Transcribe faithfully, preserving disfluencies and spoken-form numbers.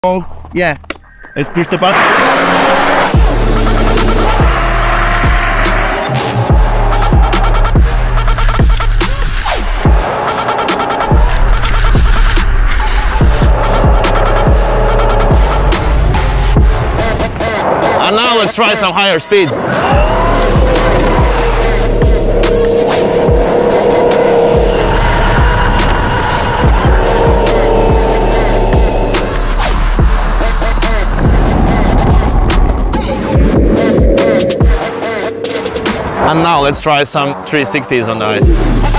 Oh, yeah, let's push the button. And now let's try some higher speeds. And now let's try some three sixties on the ice.